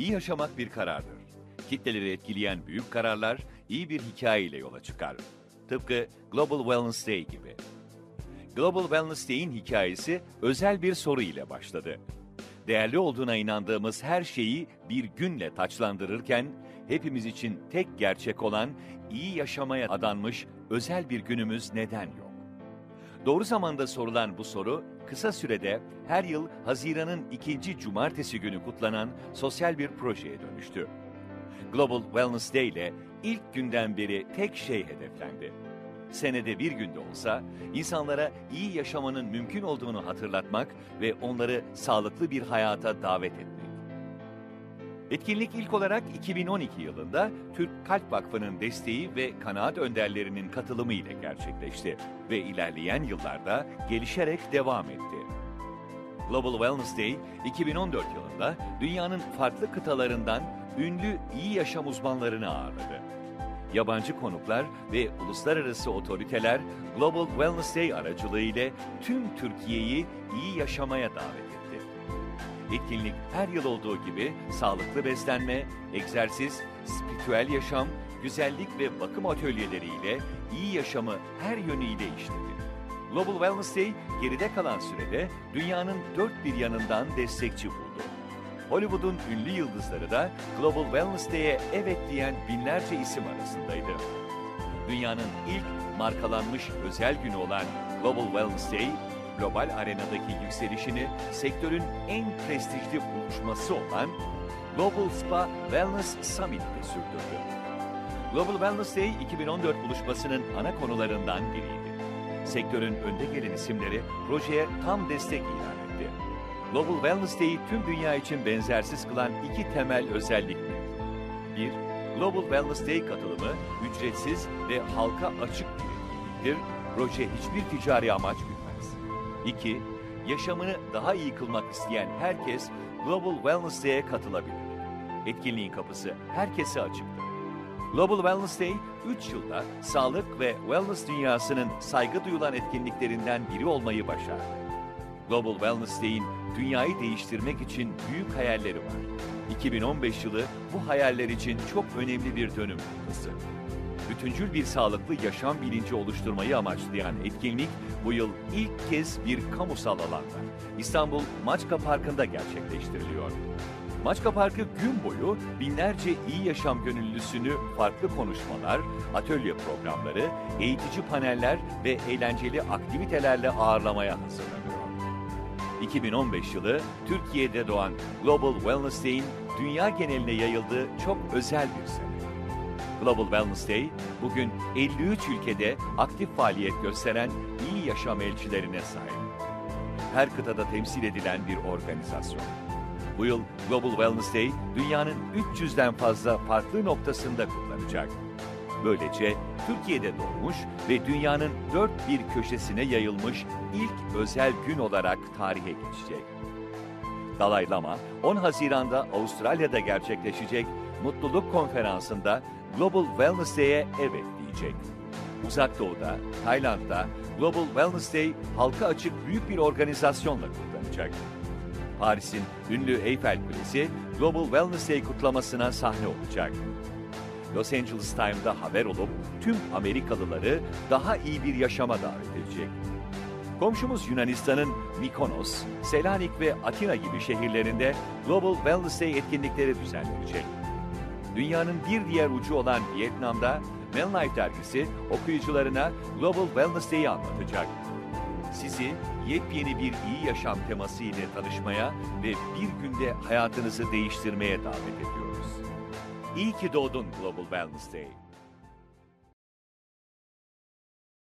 İyi yaşamak bir karardır. Kitleleri etkileyen büyük kararlar iyi bir hikayeyle yola çıkar. Tıpkı Global Wellness Day gibi. Global Wellness Day'in hikayesi özel bir soru ile başladı. Değerli olduğuna inandığımız her şeyi bir günle taçlandırırken, hepimiz için tek gerçek olan iyi yaşamaya adanmış özel bir günümüz neden yok? Doğru zamanda sorulan bu soru, kısa sürede her yıl Haziran'ın 2. cumartesi günü kutlanan sosyal bir projeye dönüştü. Global Wellness Day ile ilk günden beri tek şey hedeflendi. Senede bir günde olsa insanlara iyi yaşamanın mümkün olduğunu hatırlatmak ve onları sağlıklı bir hayata davet etmek. Etkinlik ilk olarak 2012 yılında Türk Kalp Vakfı'nın desteği ve kanaat önderlerinin katılımı ile gerçekleşti ve ilerleyen yıllarda gelişerek devam etti. Global Wellness Day, 2014 yılında dünyanın farklı kıtalarından ünlü iyi yaşam uzmanlarını ağırladı. Yabancı konuklar ve uluslararası otoriteler Global Wellness Day aracılığıyla tüm Türkiye'yi iyi yaşamaya davet etti. Etkinlik her yıl olduğu gibi sağlıklı beslenme, egzersiz, spiritüel yaşam, güzellik ve bakım atölyeleriyle iyi yaşamı her yönüyle işledi. Global Wellness Day geride kalan sürede dünyanın dört bir yanından destekçi buldu. Hollywood'un ünlü yıldızları da Global Wellness Day'e evet diyen binlerce isim arasındaydı. Dünyanın ilk markalanmış özel günü olan Global Wellness Day, global arenadaki yükselişini sektörün en prestijli buluşması olan Global Spa Wellness Summit'te sürdürdü. Global Wellness Day 2014 buluşmasının ana konularından biriydi. Sektörün önde gelen isimleri projeye tam destek ilan etti. Global Wellness Day'i tüm dünya için benzersiz kılan iki temel özellik mi? 1. Global Wellness Day katılımı ücretsiz ve halka açık bir etkinliktir. Proje hiçbir ticari amaç gütmez. 2. Yaşamını daha iyi kılmak isteyen herkes Global Wellness Day'e katılabilir. Etkinliğin kapısı herkese açıktır. Global Wellness Day, 3 yılda sağlık ve wellness dünyasının saygı duyulan etkinliklerinden biri olmayı başardı. Global Wellness Day'in dünyayı değiştirmek için büyük hayalleri var. 2015 yılı bu hayaller için çok önemli bir dönüm noktası. Bütüncül bir sağlıklı yaşam bilinci oluşturmayı amaçlayan etkinlik bu yıl ilk kez bir kamusal alanda İstanbul Maçka Parkı'nda gerçekleştiriliyor. Maçka Parkı gün boyu binlerce iyi yaşam gönüllüsünü farklı konuşmalar, atölye programları, eğitici paneller ve eğlenceli aktivitelerle ağırlamaya hazırlanıyor. 2015 yılı Türkiye'de doğan Global Wellness Day'in dünya geneline yayıldığı çok özel bir sene. Global Wellness Day, bugün 53 ülkede aktif faaliyet gösteren iyi yaşam elçilerine sahip. Her kıtada temsil edilen bir organizasyon. Bu yıl Global Wellness Day, dünyanın 300'den fazla farklı noktasında kutlanacak. Böylece Türkiye'de doğmuş ve dünyanın dört bir köşesine yayılmış ilk özel gün olarak tarihe geçecek. Dalai Lama, 10 Haziran'da Avustralya'da gerçekleşecek Mutluluk Konferansı'nda Global Wellness Day'e evet diyecek. Uzak Doğu'da, Tayland'da Global Wellness Day halka açık büyük bir organizasyonla kutlanacak. Paris'in ünlü Eiffel Kulesi Global Wellness Day kutlamasına sahne olacak. Los Angeles Times'da haber olup tüm Amerikalıları daha iyi bir yaşama davet edecek. Komşumuz Yunanistan'ın Mikonos, Selanik ve Atina gibi şehirlerinde Global Wellness Day etkinlikleri düzenlenecek. Dünyanın bir diğer ucu olan Vietnam'da Menlife dergisi okuyucularına Global Wellness Day'i anlatacak. Sizi yepyeni bir iyi yaşam teması ile tanışmaya ve bir günde hayatınızı değiştirmeye davet ediyoruz. İyi ki doğdun Global Wellness Day.